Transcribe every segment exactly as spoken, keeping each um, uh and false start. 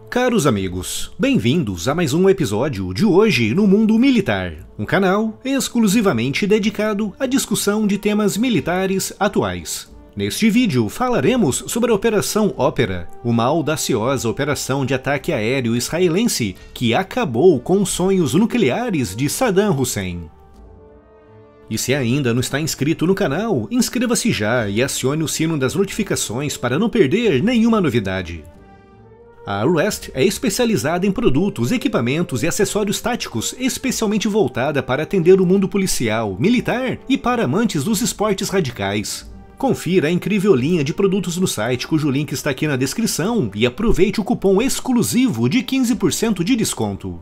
Caros amigos, bem-vindos a mais um episódio de Hoje no Mundo Militar, um canal exclusivamente dedicado à discussão de temas militares atuais. Neste vídeo falaremos sobre a Operação Ópera, uma audaciosa operação de ataque aéreo israelense que acabou com os sonhos nucleares de Saddam Hussein. E se ainda não está inscrito no canal, inscreva-se já e acione o sino das notificações para não perder nenhuma novidade. A Arrest é especializada em produtos, equipamentos e acessórios táticos, especialmente voltada para atender o mundo policial, militar e para amantes dos esportes radicais. Confira a incrível linha de produtos no site, cujo link está aqui na descrição, e aproveite o cupom exclusivo de quinze por cento de desconto.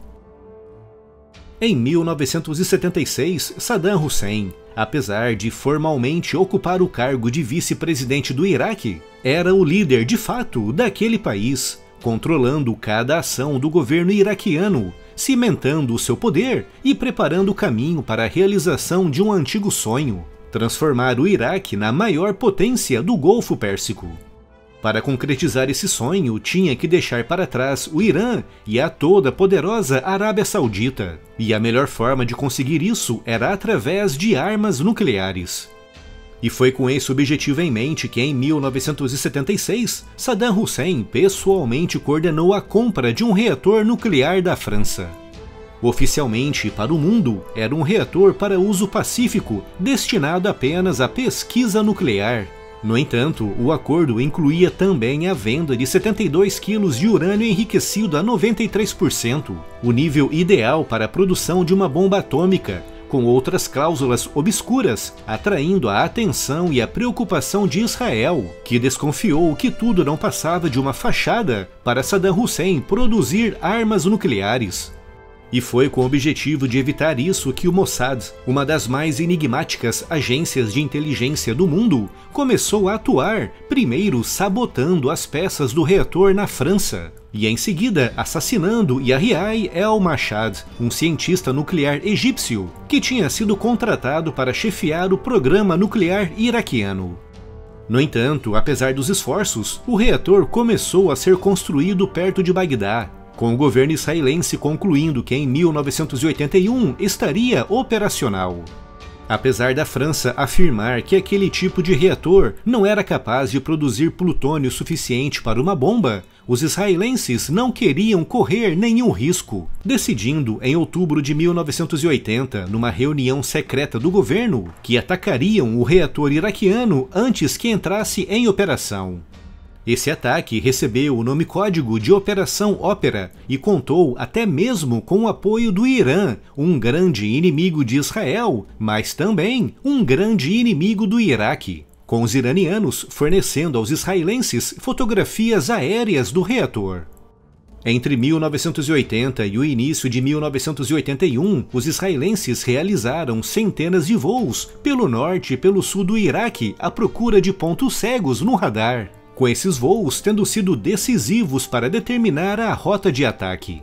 Em mil novecentos e setenta e seis, Saddam Hussein, apesar de formalmente ocupar o cargo de vice-presidente do Iraque, era o líder de fato daquele país, controlando cada ação do governo iraquiano, cimentando o seu poder e preparando o caminho para a realização de um antigo sonho: transformar o Iraque na maior potência do Golfo Pérsico. Para concretizar esse sonho, tinha que deixar para trás o Irã e a toda poderosa Arábia Saudita, e a melhor forma de conseguir isso era através de armas nucleares. E foi com esse objetivo em mente que, em mil novecentos e setenta e seis, Saddam Hussein pessoalmente coordenou a compra de um reator nuclear da França. Oficialmente, para o mundo, era um reator para uso pacífico, destinado apenas à pesquisa nuclear. No entanto, o acordo incluía também a venda de setenta e dois quilos de urânio enriquecido a noventa e três por cento, o nível ideal para a produção de uma bomba atômica, com outras cláusulas obscuras, atraindo a atenção e a preocupação de Israel, que desconfiou que tudo não passava de uma fachada para Saddam Hussein produzir armas nucleares. E foi com o objetivo de evitar isso que o Mossad, uma das mais enigmáticas agências de inteligência do mundo, começou a atuar, primeiro sabotando as peças do reator na França, e em seguida assassinando Yahya el-Mashhad, um cientista nuclear egípcio, que tinha sido contratado para chefiar o programa nuclear iraquiano. No entanto, apesar dos esforços, o reator começou a ser construído perto de Bagdá, com o governo israelense concluindo que em mil novecentos e oitenta e um estaria operacional. Apesar da França afirmar que aquele tipo de reator não era capaz de produzir plutônio suficiente para uma bomba, os israelenses não queriam correr nenhum risco, decidindo em outubro de mil novecentos e oitenta, numa reunião secreta do governo, que atacariam o reator iraquiano antes que entrasse em operação. Esse ataque recebeu o nome código de Operação Ópera e contou até mesmo com o apoio do Irã, um grande inimigo de Israel, mas também um grande inimigo do Iraque, com os iranianos fornecendo aos israelenses fotografias aéreas do reator. Entre mil novecentos e oitenta e o início de mil novecentos e oitenta e um, os israelenses realizaram centenas de voos pelo norte e pelo sul do Iraque à procura de pontos cegos no radar, com esses voos tendo sido decisivos para determinar a rota de ataque.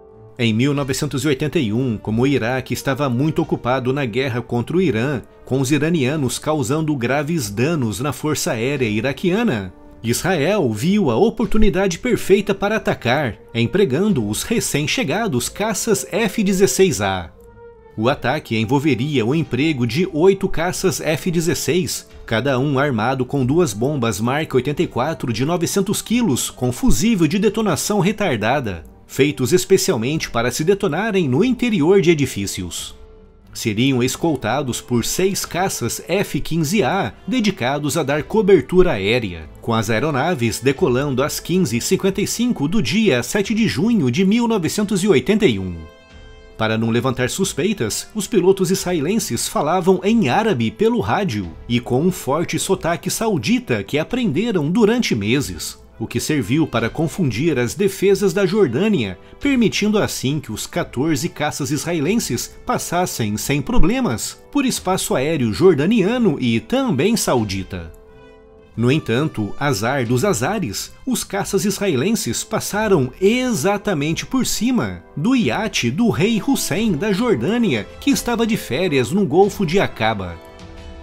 Em mil novecentos e oitenta e um, como o Iraque estava muito ocupado na guerra contra o Irã, com os iranianos causando graves danos na força aérea iraquiana, Israel viu a oportunidade perfeita para atacar, empregando os recém-chegados caças F dezesseis A. O ataque envolveria o emprego de oito caças F dezesseis, cada um armado com duas bombas Mark oitenta e quatro de novecentos quilos com fusível de detonação retardada, feitos especialmente para se detonarem no interior de edifícios. Seriam escoltados por seis caças F quinze A dedicados a dar cobertura aérea, com as aeronaves decolando às quinze e cinquenta e cinco do dia sete de junho de mil novecentos e oitenta e um. Para não levantar suspeitas, os pilotos israelenses falavam em árabe pelo rádio e com um forte sotaque saudita que aprenderam durante meses, o que serviu para confundir as defesas da Jordânia, permitindo assim que os quatorze caças israelenses passassem sem problemas por espaço aéreo jordaniano e também saudita. No entanto, azar dos azares, os caças israelenses passaram exatamente por cima do iate do rei Hussein da Jordânia, que estava de férias no Golfo de Aqaba.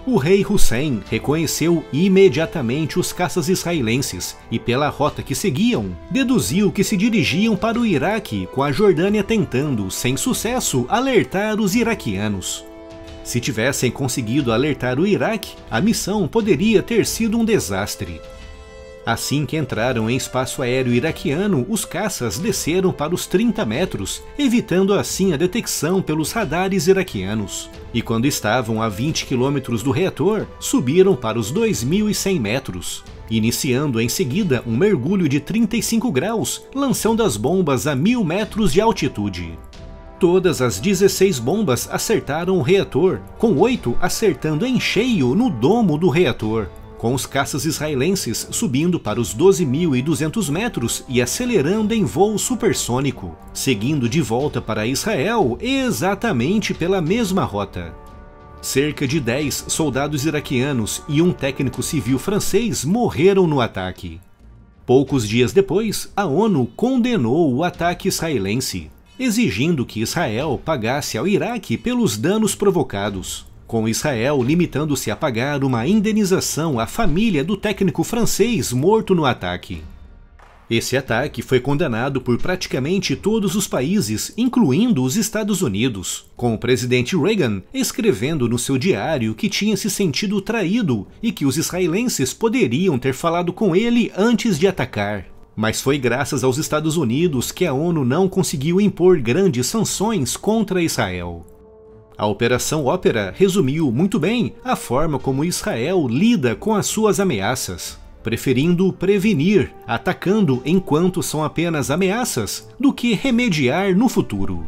O rei Hussein reconheceu imediatamente os caças israelenses e, pela rota que seguiam, deduziu que se dirigiam para o Iraque, com a Jordânia tentando, sem sucesso, alertar os iraquianos. Se tivessem conseguido alertar o Iraque, a missão poderia ter sido um desastre. Assim que entraram em espaço aéreo iraquiano, os caças desceram para os trinta metros, evitando assim a detecção pelos radares iraquianos. E quando estavam a vinte quilômetros do reator, subiram para os dois mil e cem metros, iniciando em seguida um mergulho de trinta e cinco graus, lançando as bombas a mil metros de altitude. Todas as dezesseis bombas acertaram o reator, com oito acertando em cheio no domo do reator, com os caças israelenses subindo para os doze mil e duzentos metros e acelerando em voo supersônico, seguindo de volta para Israel exatamente pela mesma rota. Cerca de dez soldados iraquianos e um técnico civil francês morreram no ataque. Poucos dias depois, a ONU condenou o ataque israelense, exigindo que Israel pagasse ao Iraque pelos danos provocados, com Israel limitando-se a pagar uma indenização à família do técnico francês morto no ataque. Esse ataque foi condenado por praticamente todos os países, incluindo os Estados Unidos, com o presidente Reagan escrevendo no seu diário que tinha se sentido traído e que os israelenses poderiam ter falado com ele antes de atacar. Mas foi graças aos Estados Unidos que a ONU não conseguiu impor grandes sanções contra Israel. A Operação Ópera resumiu muito bem a forma como Israel lida com as suas ameaças, preferindo prevenir, atacando enquanto são apenas ameaças, do que remediar no futuro.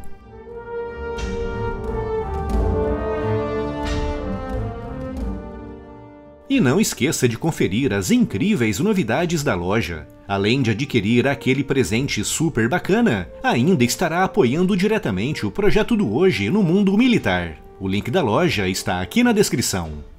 E não esqueça de conferir as incríveis novidades da loja. Além de adquirir aquele presente super bacana, ainda estará apoiando diretamente o projeto do Hoje no Mundo Militar. O link da loja está aqui na descrição.